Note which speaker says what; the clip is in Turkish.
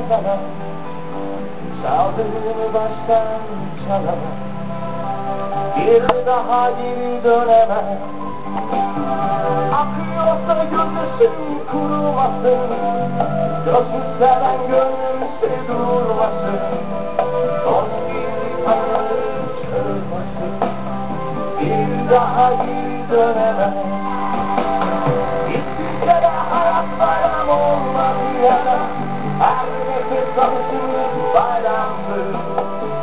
Speaker 1: sana, çaldığını baştan çalamam, bir daha geri dönemem. Akıyorsa gözyaşın kurumasın, gözü seven gönlümse durmasın, dost bir tanrı çağırmasın, bir daha geri dönemem.